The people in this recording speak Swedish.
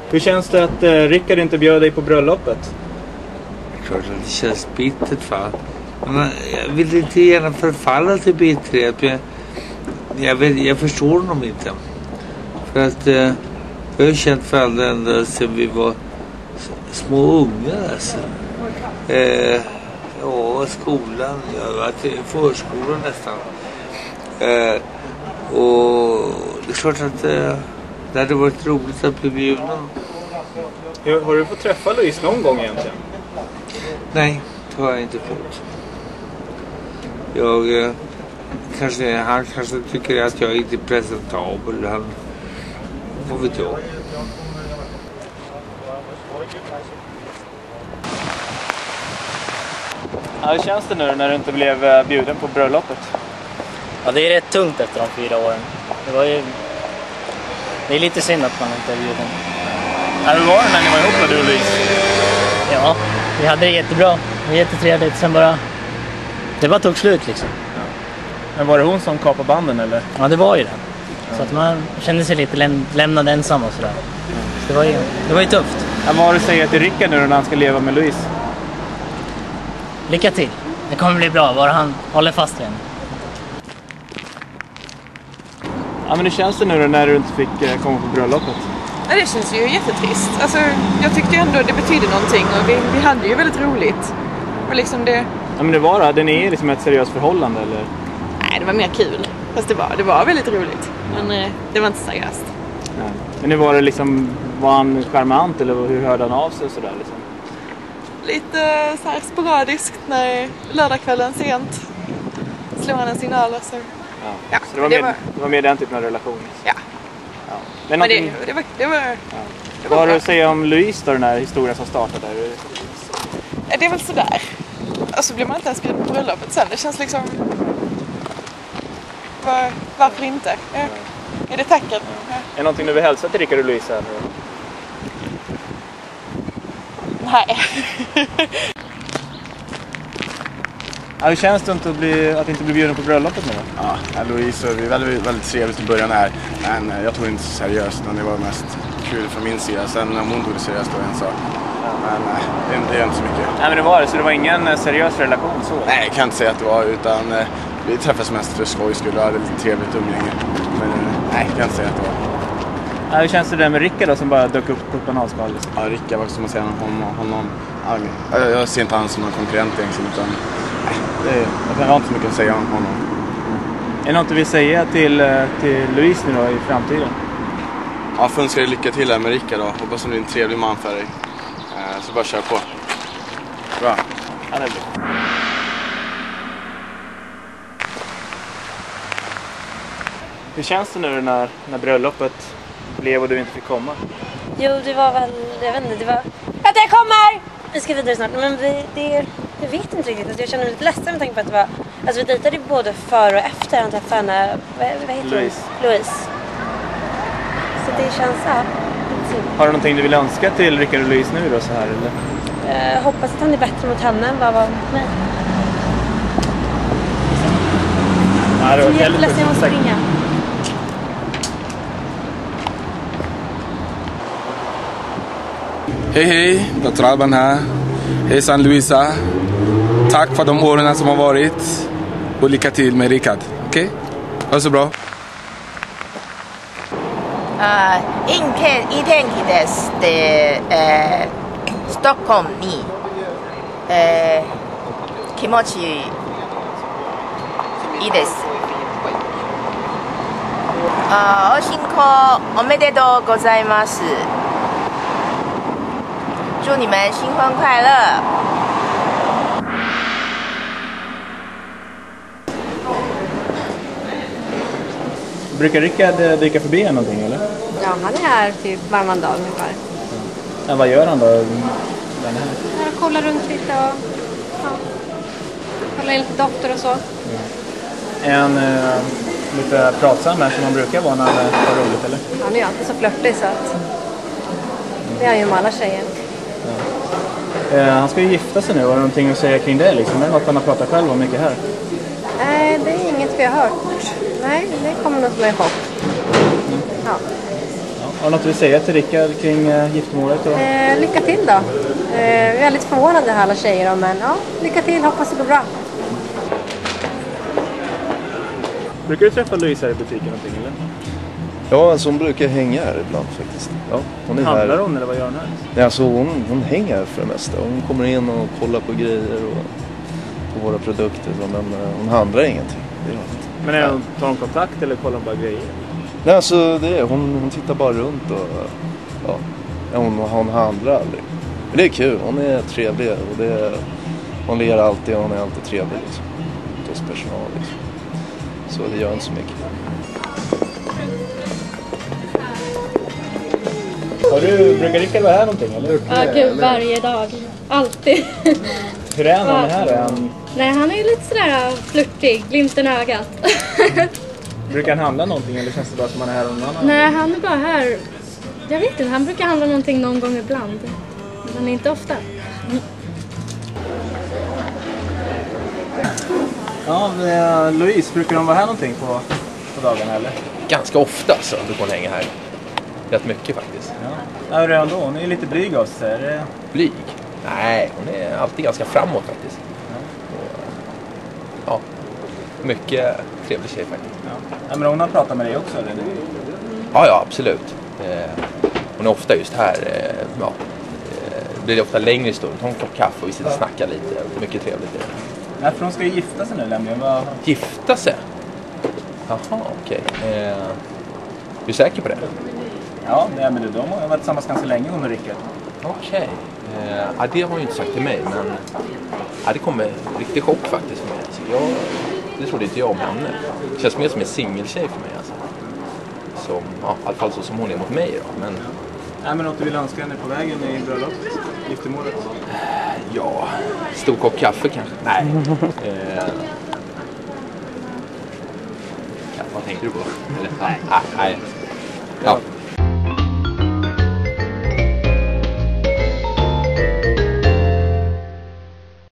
Hur känns det att Rickard inte bjöd dig på bröllopet? Klart att det känns bittert, va? Men jag vill inte gärna förfalla till bitterhet. Jag förstår honom inte. För att jag har känt varandra ända sedan vi var små unga. Alltså. Skolan. Jag har varit i förskolan nästan. Och det är klart att det hade varit roligt att bli bjuden. Har du fått träffa Louise någon gång egentligen? Nej, det har jag inte fått. Han kanske tycker att jag inte är presentabel. Han får vet jag. Ja, hur känns det nu när du inte blev bjuden på bröllopet? Ja, det är rätt tungt efter de 4 åren. Det är lite synd att man inte är bjuden. Ja, hur var det när ni var ihop då, du och Louise? Ja, vi hade det jättebra. Det var jättetrevligt. Sen det bara tog slut liksom. Ja. Men var det hon som kapade banden eller? Ja, det var ju det. Så att man kände sig lite lämnad ensam och sådär. Så det var ju tufft. Ja, vad har du att säga till Rickard nu när han ska leva med Louise? Lycka till. Det kommer bli bra, bara han håller fast vid henne. Ja, men hur känns det nu när du inte fick komma på bröllopet? Ja, det känns ju jättetrist. Alltså, jag tyckte ju ändå det betydde någonting och vi hade ju väldigt roligt. Och liksom det... Ja, men det var det. Ni är liksom ett seriöst förhållande, eller? Nej, det var mer kul. Fast det var väldigt roligt. Men det var inte seriöst. Nej. Men nu var det liksom, var han charmant eller hur hörde han av sig och sådär liksom? Lite så här sporadiskt när lördagskvällen sent slår han en signal och så... Ja, så det var mer den typen av relation? Ja. Men det var... Ja. Vad har du att säga om Louise då, den här historien som startade där? Det är väl sådär. Och så blir man inte ens bjuden på bröllopet sen. Det känns liksom... Varför inte? Är det tacket? Ja. Är det någonting du vill hälsa till Rickard och Louise här nu? Nej. Ja, hur känns det att inte bli bjuden på bröllopet nu då? Ja, Louise, det är väldigt, väldigt trevligt i början här. Men jag tog inte så seriöst, utan det var mest kul från min sida. Sen när hon tog det seriöst var en sak. Men det är inte så mycket. Nej, men det var det, så det var ingen seriös relation så? Nej, jag kan inte säga att det var, utan vi träffades mest för skojs skull och hade lite trevligt umgänge. Men nej, jag kan inte säga att det var. Ja, hur känns det där med Rickard då, som bara dök upp på bananskal? Liksom? Ja, Rickard, vad ska man säga om honom? Jag ser inte han som någon konkurrent egentligen, utan jag har inte så mycket att säga om honom. Är det något du vill säga till Louise nu då i framtiden? Ja, för önskar dig lycka till här med Rickard då. Hoppas att du är en trevlig man för dig. Så bara kör på. Bra. Ja, det är bra. Hur känns det nu när bröllopet blev och du inte fick komma? Jo, det var väl, jag vet inte, det var... Att jag kommer! Vi ska vidare snart, men jag vet inte riktigt. Alltså, jag känner mig lite ledsen med tanke på att det var... Alltså vi dejtade både före och efter han träffade henne... Vad heter Louise. Louise. Så det känns, ja, lite synd. Har du någonting du vill önska till Rickard och Louise nu då så här, eller? Jag hoppas att han är bättre mot henne än vad var mot mig. Ja, det var jag är ledsen, jag måste ringa. Hej, Dr. Alban här. Hejsan Louisa. Tack för de åren som har varit. Och lycka till med Rickard. Okej? Ha så bra. イい天気ですで、ストックホルムに、気持ちいいです。お新婚おめでとうございます。祝你们新婚快乐。 Brukar Rickard dyka förbi här någonting, eller? Ja, han är här typ varannan dag ungefär. Ja, vad gör han då? Den här? Jag kollar runt lite och kollar in lite doktor och så. Är han lite pratsam här som han brukar vara när han har roligt, eller? Han är ju alltid så flörtig så att det är han ju med alla tjejer. Ja. Han ska ju gifta sig nu. Har du någonting att säga kring det liksom? Är det något han har pratat själv om mycket här? Nej, det är inget vi har hört. Nej, det kommer nog som en chock. Ja. Ja, Har något du vill säga till Rickard kring giftermålet? Lycka till då. Vi är lite förvånade här alla tjejer då, men ja, lycka till, hoppas det går bra. Brukar du träffa Louise här i butiken någonting eller? Ja, alltså hon brukar hänga här ibland faktiskt. Ja, hon är handlar här. hon eller vad gör hon här? Nej, alltså hon hänger för det mesta. Hon kommer in och kollar på grejer och på våra produkter. Men hon handlar ingenting. Det gör hon inte. Men tar hon kontakt eller kollar hon bara grejer? Nej, alltså hon tittar bara runt och ja, hon handlar aldrig. Men det är kul, hon är trevlig och hon ler alltid och hon är alltid trevlig liksom. Hos personal liksom. Så det gör inte så mycket. Brukar Rickard vara här någonting eller? Ja, gud, varje dag. Alltid. Hur är han här? Nej, han är lite sådär flirtig, glimten i ögat. Brukar han handla någonting eller känns det bara som han är här någon annan? Nej, han är bara här. Jag vet inte, han brukar handla någonting någon gång ibland. Men inte ofta. Ja, Louise, brukar hon vara här någonting på dagarna eller? Ganska ofta så brukar hon hänga här. Rätt mycket faktiskt. Ja, hur är hon då? Hon är lite blyg av sig. Blyg? Nej, hon är alltid ganska framåt faktiskt. Ja, mycket trevlig tjej faktiskt. Ja, men hon har pratat med dig också eller? Ja, absolut. Hon är ofta just här. Blir det ofta längre stund. Hon tar en kopp kaffe och vi sitter och snackar lite. Mycket trevligt. Nej, för hon ska ju gifta sig nu nämligen. Gifta sig? Jaha, okej. Är du säker på det? Ja, men de har varit tillsammans ganska länge hon och Rickard. Okej. Det har hon ju inte sagt till mig, men det kommer riktigt chock faktiskt för mig. Så det trodde inte jag om henne. Det känns mer som en singeltjej för mig. Alltså. Som, i alla fall så som hon är mot mig då. Men... Nej, men något du vill önska henne på vägen i bröllopet? Giftermålet? Ja, stor kopp kaffe kanske. Nej. Vad tänkte du på? Eller? Nej. Ja.